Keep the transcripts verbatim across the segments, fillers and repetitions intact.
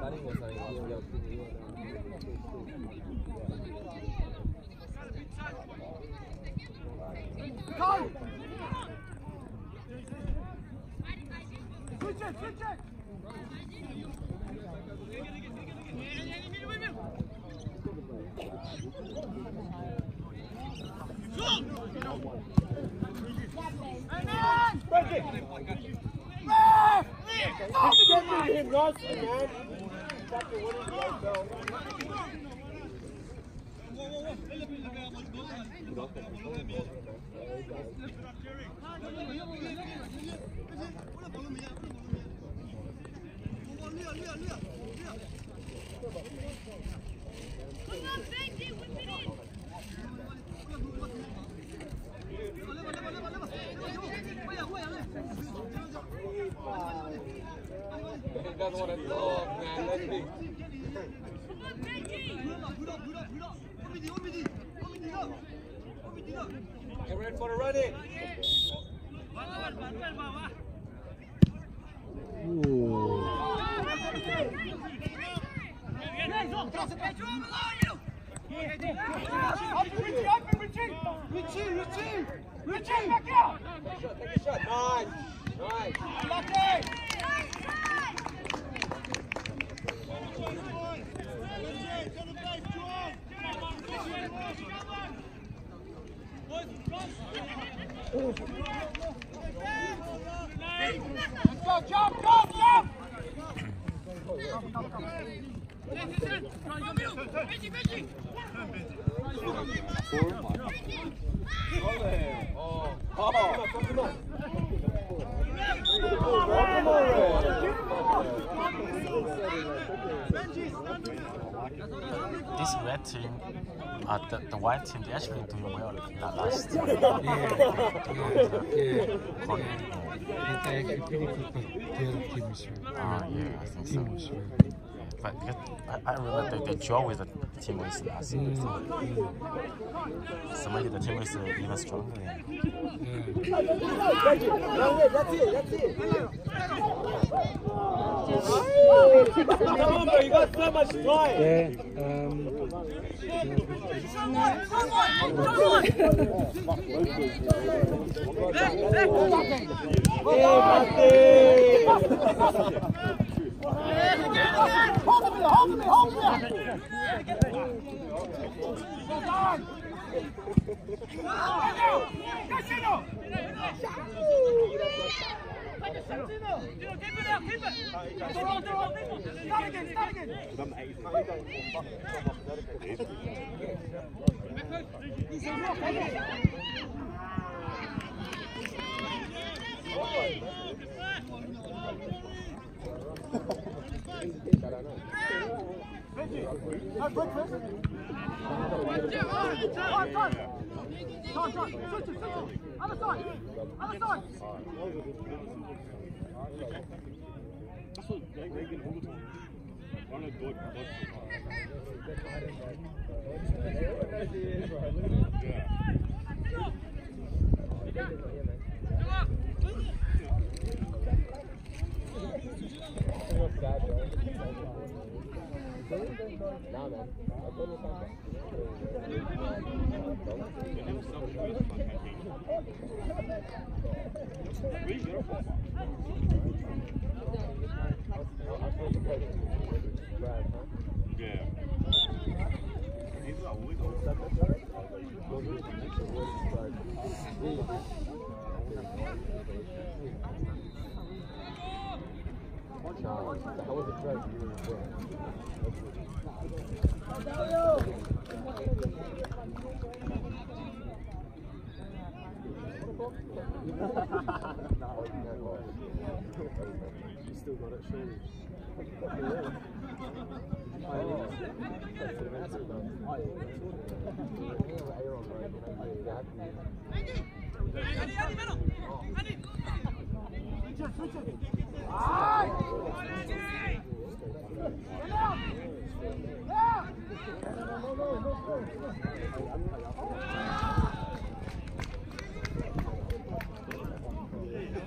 Get ready for the run in. Take a shot. Nice. Nice. Go, jump, go, jump! This red team, uh, the, the white team, they actually doing well that last year. Yeah, yeah, yeah. It's actually pretty good, but the other team was sure. Ah, yeah, I think so. Team was sure. But because I, I remember they, they draw with the team with last year. Mm, So, mm. so maybe the team is uh, even stronger. Yeah. That's it, that's it. Come on, bro, you got so much time. Yeah, um... You still got it, surely.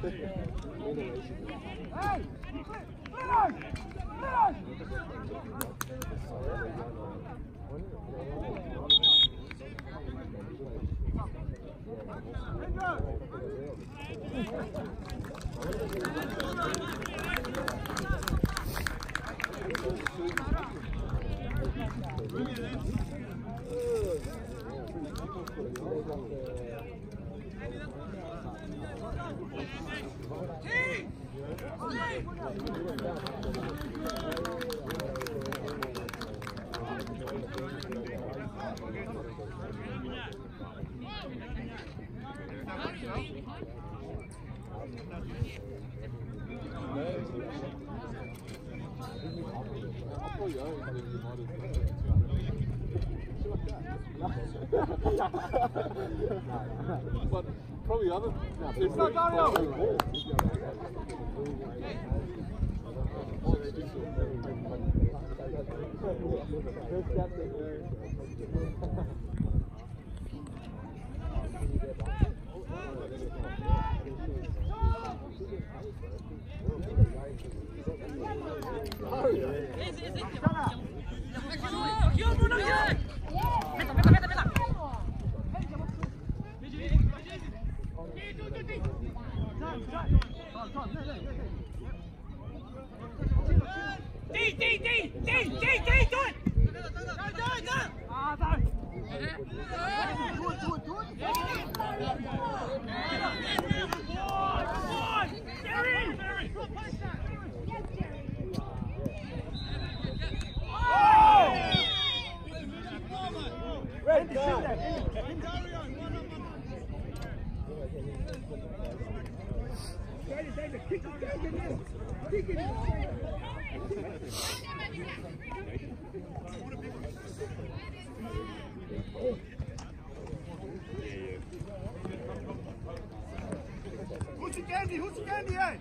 But probably other. It's not Dario. Who's the candy? Who's the candy? Eh?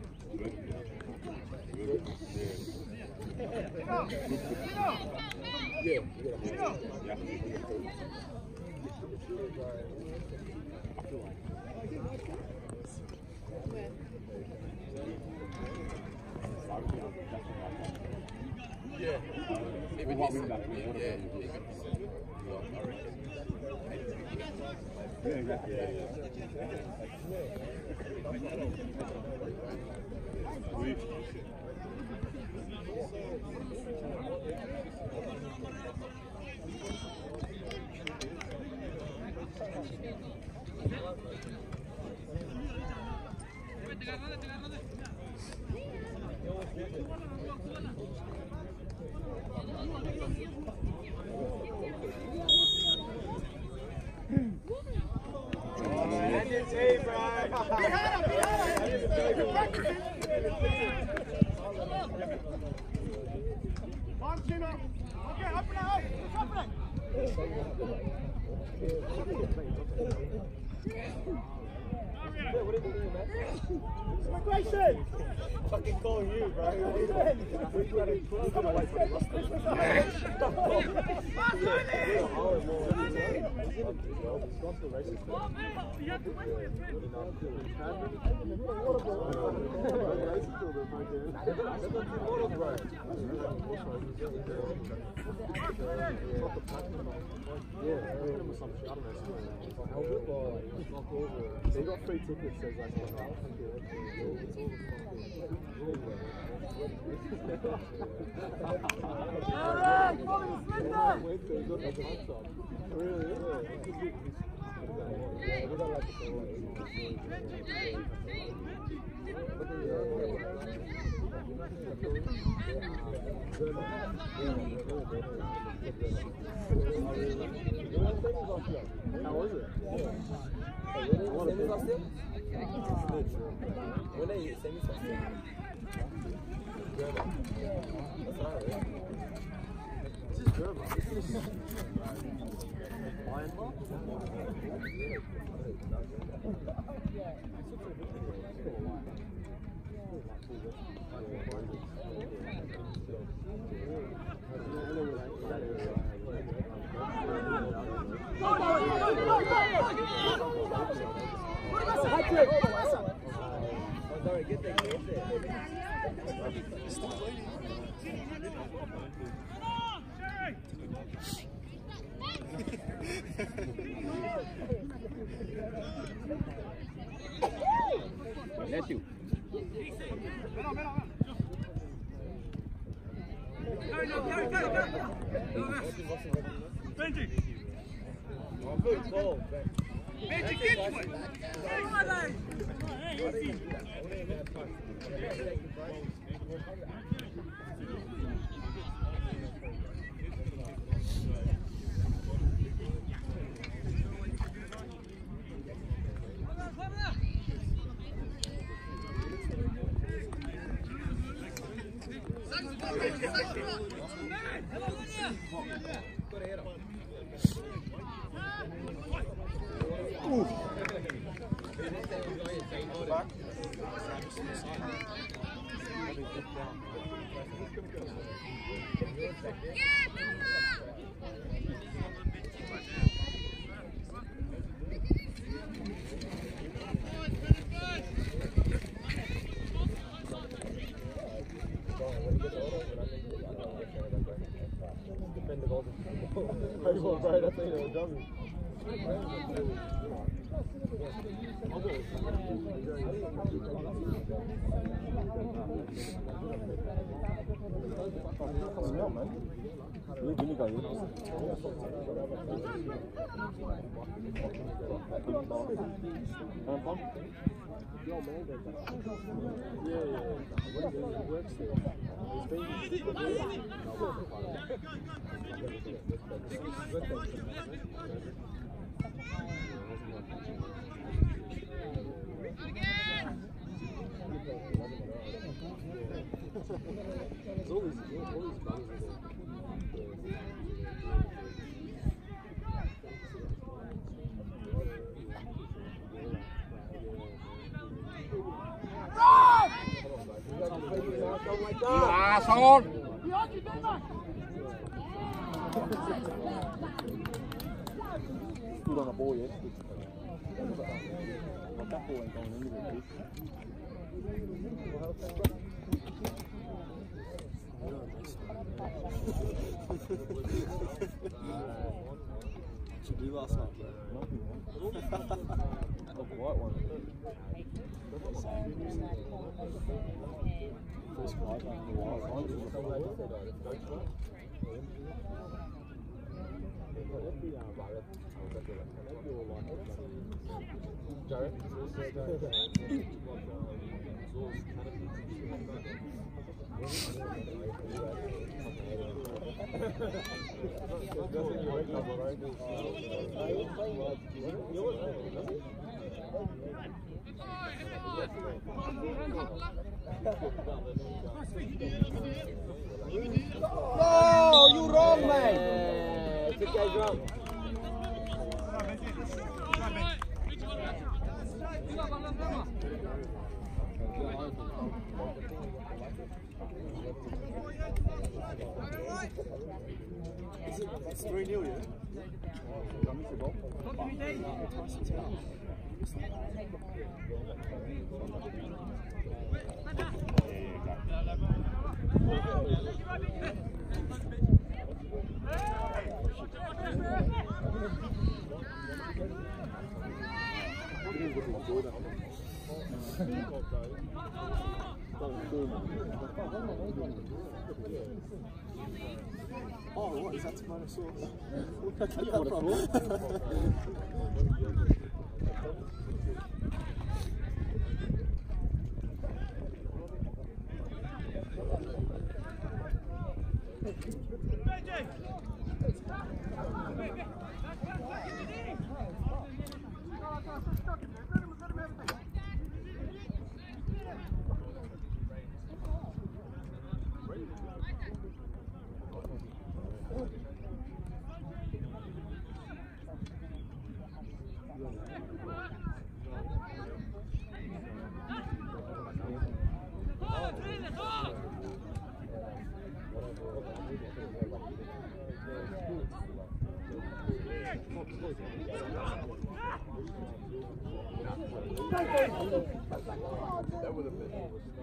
Go. Go. Yeah. Go. Yeah. Maybe what we got. Yeah. Yeah. Yeah, yeah, Migration! Fucking call you, bro. They got free tickets, says like Alright, follow the slender! How was it? When they send me something. German. That's not right. This is German. This is Myanmar. Matthew. Benji! Oh, good goal. Benji, get to it! Come on, lad! Ah, son! Stood on a ball yesterday. Got that ball went down into the pitch. What did you do last night, bro? That's the white one. First white one in a while. Jared? No, you wrong, mate. This guy's wrong. It's three nil, yeah? Oh, what is that tomato sauce? Where'd I get that from? That would have been.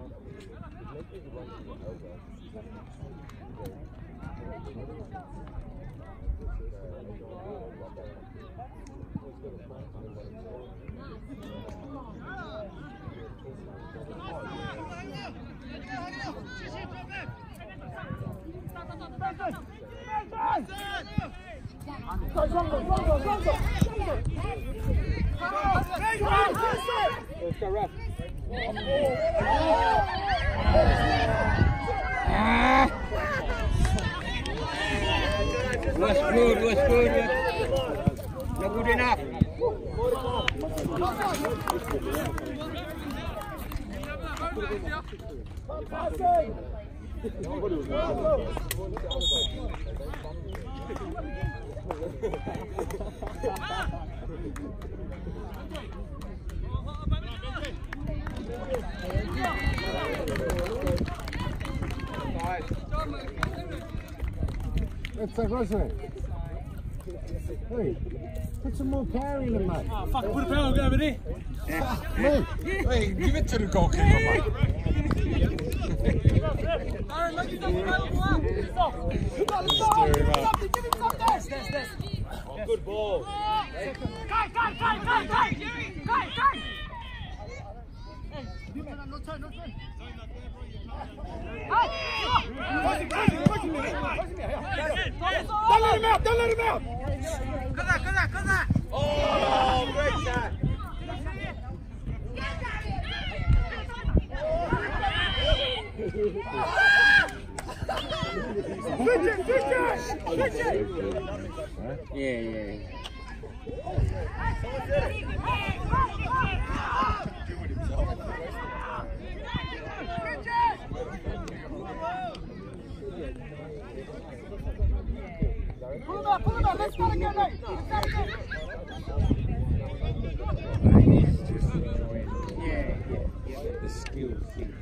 Let's go, Ref. Was good, was good. Not good enough. Let's take Rosemary. Hey, put some more power in it, mate. Oh, fuck, put a power over there. Mate. Hey, give it to the goalkeeper, mate. Aaron, make yourself available up. Give it something. Give it something. Yes, yes, yes. Oh, good ball. Guy, guy, guy, guy, guy. Guy, guy. No turn, no turn. Don't let him out! Don't let him out! Come on, come on, come on! Oh, great shot! Good shot! Good shot! Good shot! Yeah, yeah. Pull him out, pull him out, let's start again, mate! Let's start again! Yeah, yeah. The skills.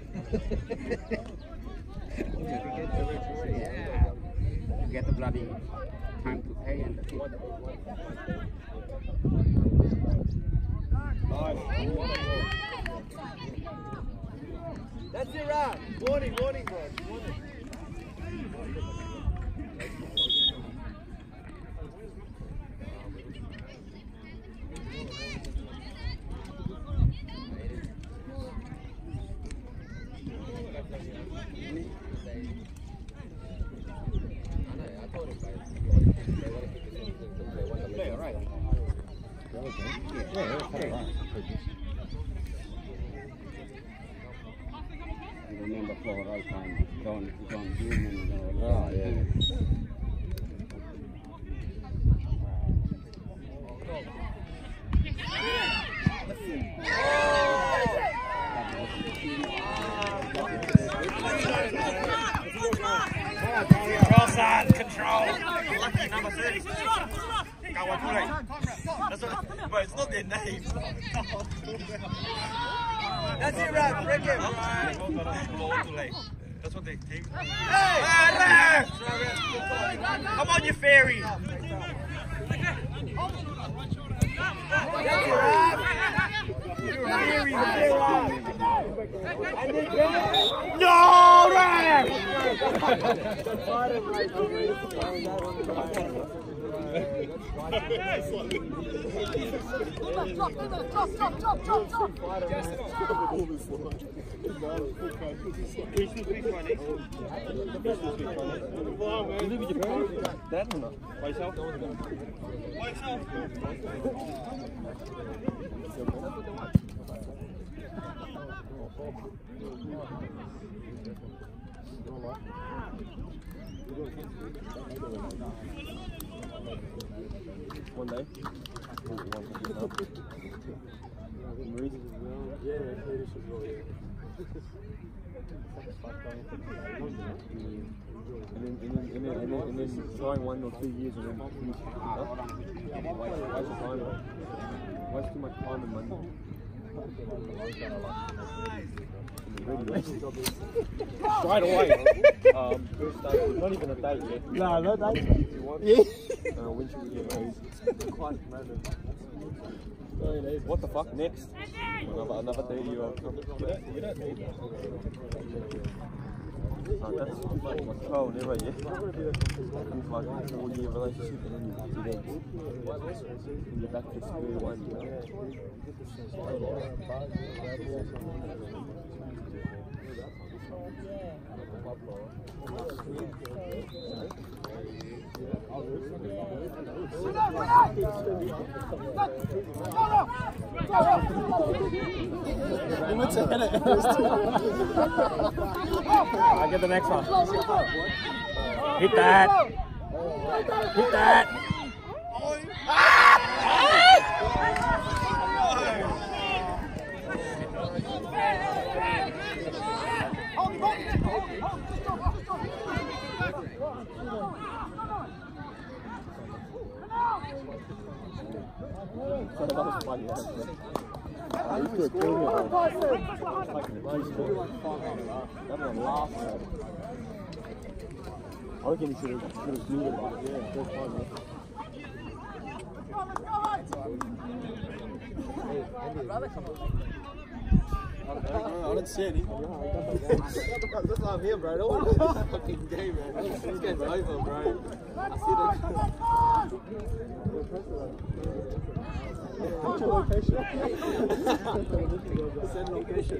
You get the bloody time to pay and the That's it, right? Warning, warning, bro. Warning. I remember for all time, John, John Newman, Oh, yeah. Control side, control. Lucky number thirty. Go on, pull it. That's what, but it's not their name. That's it, right? Break it. That's what they think. Hey! Come on, you fairy. No, Ref! Drop, drop, drop, drop, drop, drop, drop! That or not? By yourself? By yourself? One day? Yeah, Swedish as well, yeah. And then, and then, and then, and then, and then trying one or two years and then finish. Huh? Waste, waste of time. Waste too much time and money. Straight away. Um, first day, not even a date yet. No, no date. Yeah. Uh, when should we get married? Quite a moment. What the fuck next? Another another thirty year old couple. Oh, that's like my twelve never yet. Fucking four year relationship and then you do that. And you're back to square one. I'll get the next one. Hit that. Hit that. So that was funny. I used to kill me. Fucking peaceful. That was laughing. I reckon he should have should have blew it up. Yeah, good time. I don't see any. That's why I'm here, bro. I don't want to play this fucking game, man. This game's over, bro. I see the. What's your location? Send location.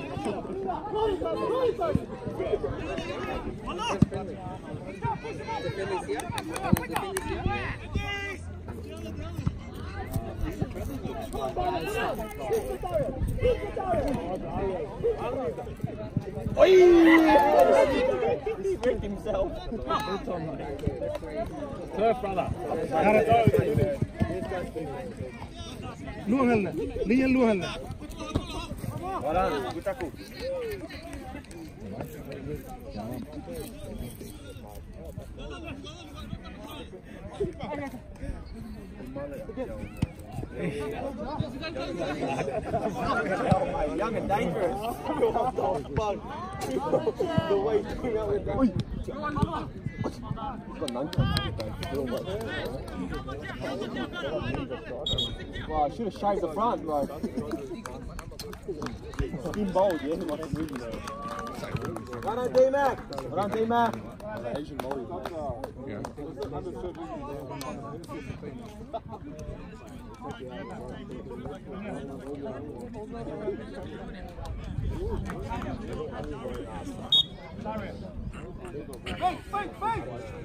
Oi! He freaked himself. Turf, brother. Luhanna. Lian Luhanna. Well done. Good tackle. Young and dangerous. What the fuck? The way he came out with that. He's got none Wow, I should have shaved the front, bro. Skin bold, yeah, like a movie. Well done, D-Mac. Well done, D-Mac. Asian Molly. Yeah. Fake, fake, fake!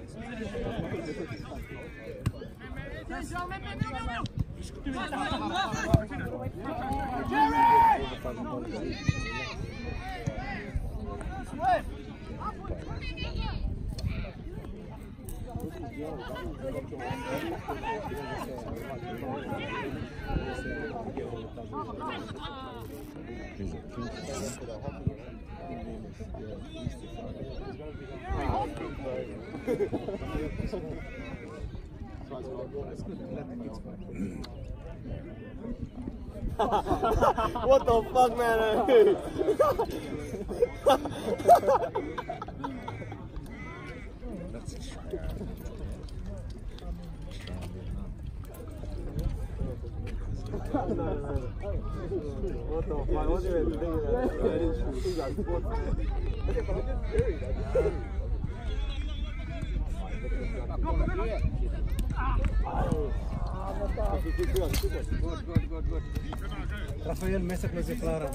What the fuck, man? That's a strike. What the fuck? What do you think of that? That is true. Rafael مسك مزي كلارا.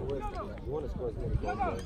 You want to score as many goals as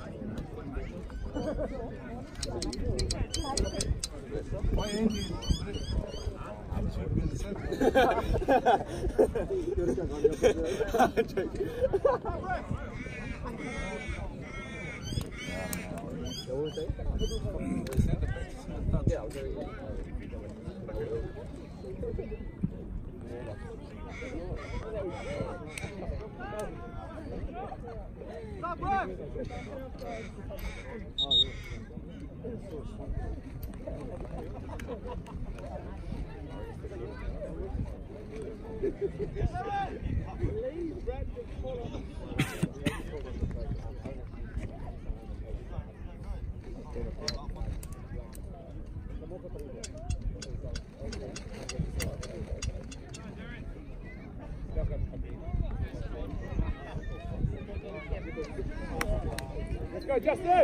Let's go, Justin!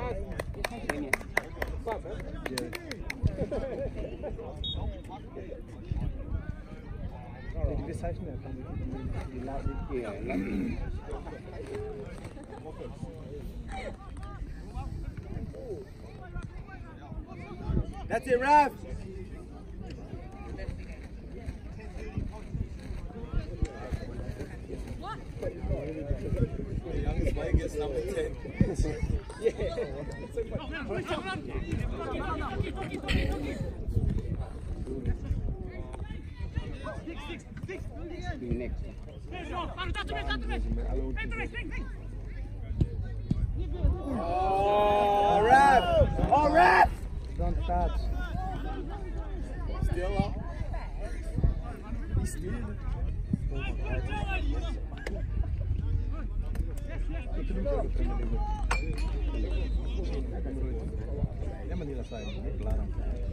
That's it, Raf! The youngest player gets number ten. Next. Oh, Raf! Oh, Raf! Don't touch. Still up. He's still. Dia menyelesaikan, ini pelarang.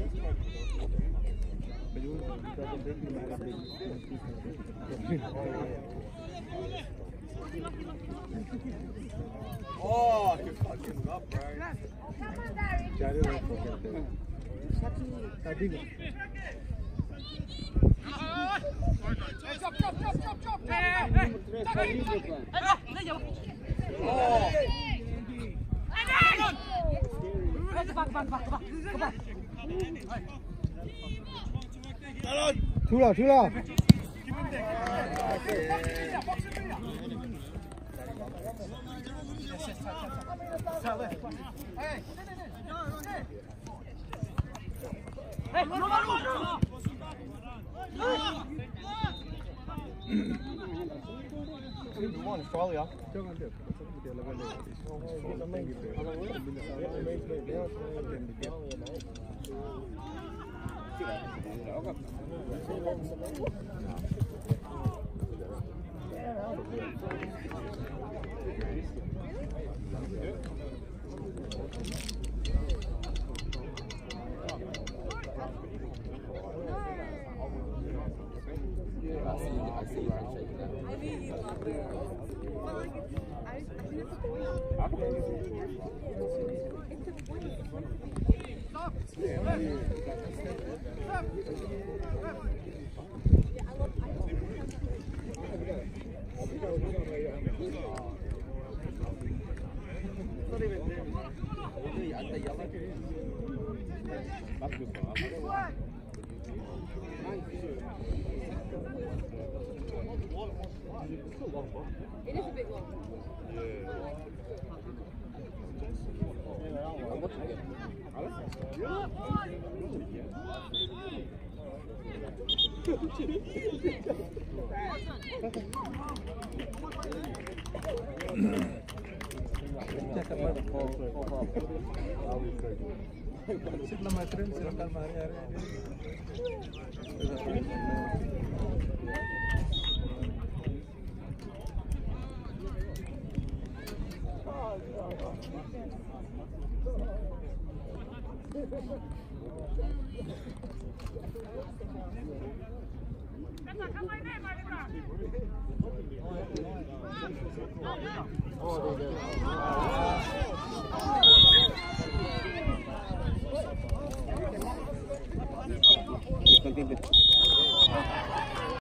Oh, you fucking up, bro. Cari level kita. Tadi nggak? Drop, drop, drop, drop, drop! Hey, hey! Chula, chula. Australia. Jangan dia. Dia level It is a big one. Setelah matrin silakan hari-hari. Continue.